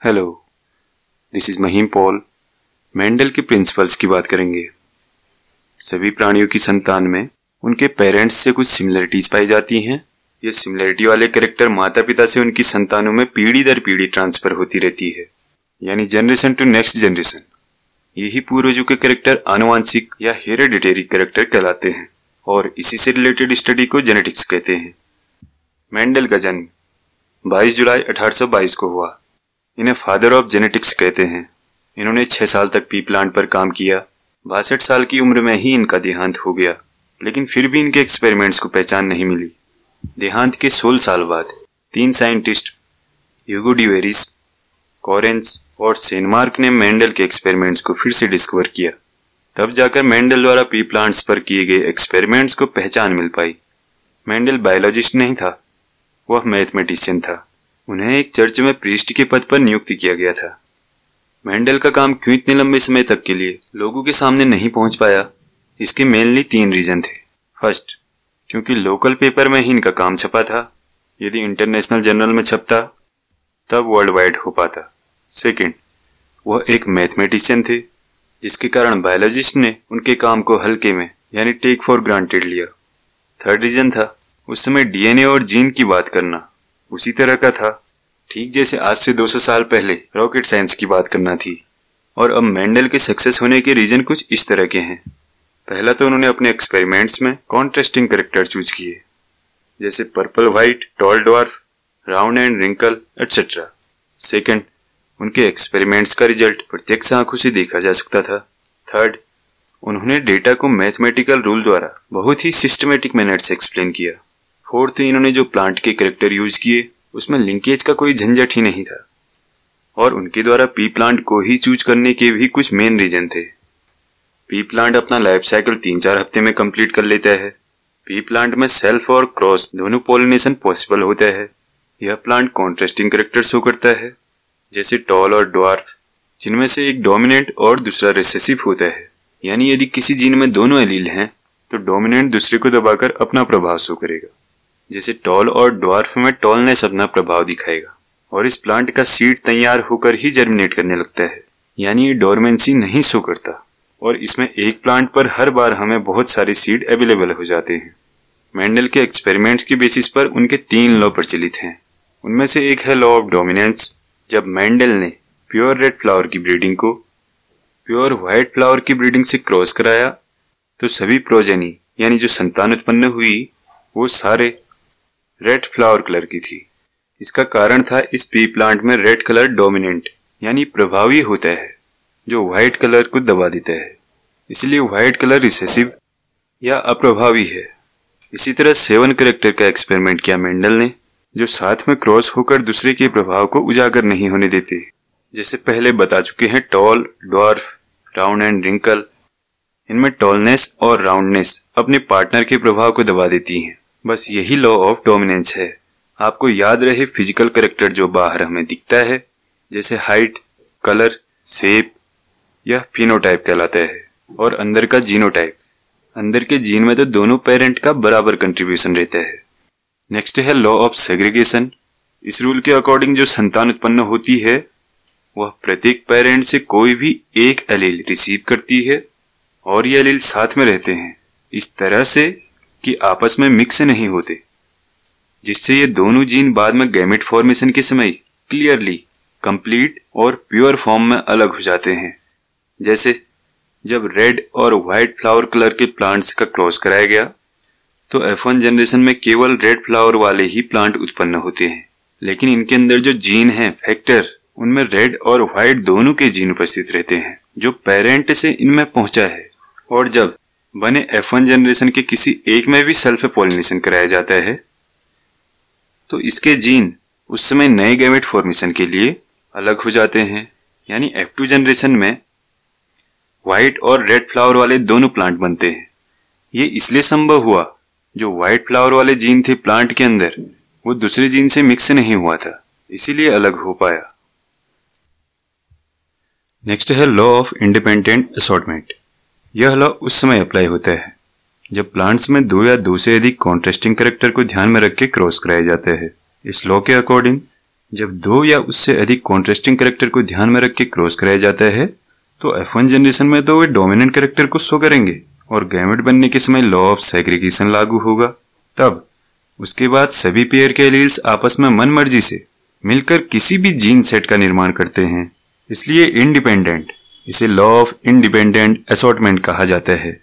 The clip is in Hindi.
Hello, this is Mahim Paul. Mendel के प्रिंसिपल्स की बात करेंगे। सभी प्राणियों की संतान में उनके पेरेंट्स से कुछ सिमिलरिटीज पाई जाती हैं। ये सिमिलरिटी वाले कैरेक्टर माता पिता से उनकी संतानों में पीढ़ी दर पीढ़ी ट्रांसफर होती रहती है, यानी जनरेशन टू नेक्स्ट जनरेशन। यही पूर्वजों के कैरेक्टर आनुवांशिक या हेरेडिटरी कैरेक्टर कहलाते हैं और इसी से रिलेटेड स्टडी को जेनेटिक्स कहते हैं। मेंडल का जन्म 22 जुलाई 1822 को हुआ। इन्हें फादर ऑफ जेनेटिक्स कहते हैं। इन्होंने 6 साल तक पी प्लांट पर काम किया। 62 साल की उम्र में ही इनका देहांत हो गया, लेकिन फिर भी इनके एक्सपेरिमेंट्स को पहचान नहीं मिली। देहांत के 16 साल बाद 3 साइंटिस्ट ह्यूगो डिवेरिस, कॉरेंस और सेनमार्क ने मेंडल के एक्सपेरिमेंट्स को फिर से डिस्कवर किया। तब जाकर मेंडल द्वारा पी प्लांट्स पर किए गए एक्सपेरिमेंट्स को पहचान मिल पाई। मेंडल बायोलॉजिस्ट नहीं था, वह मैथमेटिशियन था। उन्हें एक चर्च में प्रीस्ट के पद पर नियुक्त किया गया था। मेंडल का काम क्यों इतने लंबे समय तक के लिए लोगों के सामने नहीं पहुंच पाया, इसके मेनली 3 रीजन थे। फर्स्ट, क्योंकि लोकल पेपर में ही इनका काम छपा था। यदि इंटरनेशनल जर्नल में छपता तब वर्ल्ड वाइड हो पाता। सेकंड, वह एक मैथमेटिशियन थे, जिसके कारण बायोलॉजिस्ट ने उनके काम को हल्के में यानी टेक फॉर ग्रांटेड लिया। थर्ड रीजन था, उस समय डीएनए और जीन की बात करना उसी तरह का था, ठीक जैसे आज से 200 साल पहले रॉकेट साइंस की बात करना थी। और अब मेंडल के सक्सेस होने के रीजन कुछ इस तरह के हैं। पहला तो उन्होंने अपने एक्सपेरिमेंट्स में कॉन्ट्रास्टिंग कैरेक्टर चूज किए, जैसे purple white, tall dwarf, round and wrinkle etcetera. Second, उनके एक्सपेरिमेंट्स का रिजल्ट प्रत्यक्ष आंखों से देखा जा सकता था। थर्ड, उन्होंने डेटा को मैथमेटिकल रूल द्वारा बहुत ही सिस्टमेटिक मेथड से एक्सप्लेन किया। फोर्थ, इन्होंने जो प्लांट के कैरेक्टर यूज किए उसमें लिंकेज का कोई झंझट ही नहीं था। और उनके द्वारा पी प्लांट को ही चूज करने के भी कुछ मेन रीजन थे। पी प्लांट अपना लाइफ साइकिल 3-4 हफ्ते में कंप्लीट कर लेता है। पी प्लांट में सेल्फ और क्रॉस दोनों पॉलिनेशन पॉसिबल होता है। यह प्लांट कॉन्ट्रास्टिंग कैरेक्टर शो करता है, जैसे टॉल और ड्वार्फ, जिनमें से एक डोमिनेंट और दूसरा रिसेसिव होता है। यानी यदि किसी जीन में दोनों एलील हैं तो डोमिनेंट दूसरे को दबाकर अपना प्रभाव शो करेगा। जैसे टॉल और ड्वार्फ में टॉलनेस अपना प्रभाव दिखाएगा। और इस प्लांट का सीड तैयार होकर ही जर्मिनेट करने लगता है, यानी ये डोरमेंसी नहीं शो करता। और इसमें एक प्लांट पर हर बार हमें बहुत सारे सीड अवेलेबल हो जाते हैं। मेंडल के एक्सपेरिमेंट्स के बेसिस पर उनके 3 लॉ प्रचलित हैं। उनमें से एक है लॉ ऑफ डोमिनेंस। जब मेंडल ने प्योर रेड फ्लावर की ब्रीडिंग को प्योर व्हाइट फ्लावर की ब्रीडिंग से क्रॉस कराया तो सभी प्रोजेनी यानी जो संतान उत्पन्न हुई वो सारे रेड फ्लावर कलर की थी। इसका कारण था इस पी प्लांट में रेड कलर डोमिनेंट यानी प्रभावी होता है, जो व्हाइट कलर को दबा देता है। इसलिए व्हाइट कलर रिसेसिव या अप्रभावी है। इसी तरह 7 कैरेक्टर का एक्सपेरिमेंट किया मेंडल ने, जो साथ में क्रॉस होकर दूसरे के प्रभाव को उजागर नहीं होने देते। जैसे पहले बता चुके हैं tall, dwarf, round and wrinkle. इनमें टॉलनेस और राउंडनेस अपने पार्टनर के प्रभाव को दबा देती हैं। बस यही लॉ ऑफ डोमिनेंस है। आपको याद रहे फिजिकल कैरेक्टर जो बाहर हमें दिखता है, जैसे हाइट, कलर, शेप या फिनोटाइप कहलाता है, और अंदर का जीनोटाइप। अंदर के जीन में तो दोनों पेरेंट का बराबर कंट्रीब्यूशन रहता है। नेक्स्ट है लॉ ऑफ सेग्रीगेशन। इस रूल के अकॉर्डिंग जो संतान उत्पन्न होती है वह प्रत्येक पेरेंट से कोई भी एक एलील रिसीव करती है और ये एलील साथ में रहते हैं इस तरह से कि आपस में मिक्स नहीं होते, जिससे ये दोनों जीन बाद में गैमेट फॉर्मेशन के समय क्लियरली कंप्लीट और प्योर फॉर्म में अलग हो जाते हैं। जैसे जब रेड और व्हाइट फ्लावर कलर के प्लांट्स का क्रॉस कराया गया तो F1 जनरेशन में केवल रेड फ्लावर वाले ही प्लांट उत्पन्न होते हैं, लेकिन इनके अंदर जो जीन है फैक्टर, उनमें रेड और व्हाइट दोनों के जीन उपस्थित रहते हैं जो पेरेंट से इनमें पहुंचा है। और जब बने F1 जनरेशन के किसी एक में भी सेल्फ पॉलिनेशन कराया जाता है तो इसके जीन उस समय नए गैमेट फॉर्मेशन के लिए अलग हो जाते हैं। यानी F2 जनरेशन में व्हाइट और रेड फ्लावर वाले दोनों प्लांट बनते हैं। ये इसलिए संभव हुआ, जो व्हाइट फ्लावर वाले जीन थे प्लांट के अंदर वो दूसरे जीन से मिक्स नहीं हुआ था, इसीलिए अलग हो पाया। नेक्स्ट है लॉ ऑफ इंडिपेंडेंट असॉर्टमेंट। यह लॉ उस समय अप्लाई होता है जब प्लांट्स में 2 या 2 से अधिक कॉन्ट्रास्टिंग कैरेक्टर को ध्यान में रख के क्रॉस कराया जाता है। इस लॉ के अकॉर्डिंग जब दो या उससे अधिक कॉन्ट्रास्टिंग कैरेक्टर को ध्यान में रख के क्रॉस कराया जाता है तो F1 जनरेशन में तो वे डोमिनेंट कैरेक्टर को शो करेंगे और गैमेट बनने के समय लॉ ऑफ सेग्रीगेशन लागू होगा। तब उसके बाद सभी पेयर के एलील्स आपस में मन मर्जी से मिलकर किसी भी जीन सेट का निर्माण करते हैं, इसलिए इंडिपेंडेंट इसे लॉ ऑफ इंडिपेंडेंट असॉर्टमेंट कहा जाता है।